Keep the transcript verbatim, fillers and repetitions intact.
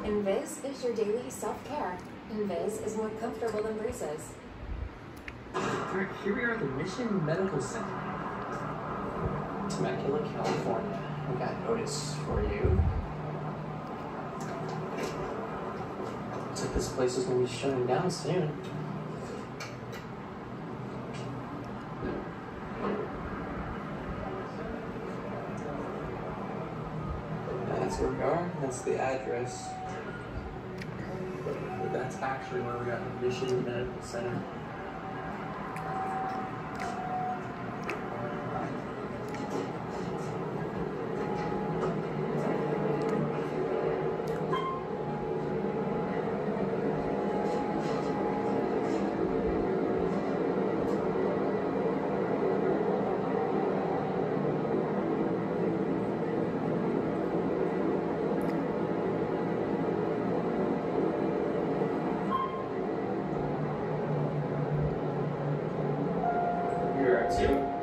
Invis is your daily self-care. Invis is more comfortable than braces. Alright, here we are at the Mission Medical Center. Temecula, California. We got notice for you. Looks like this place is going to be shutting down soon. That's where we are. That's the address. But that's actually where we got the Mission Medical Center. You're at two.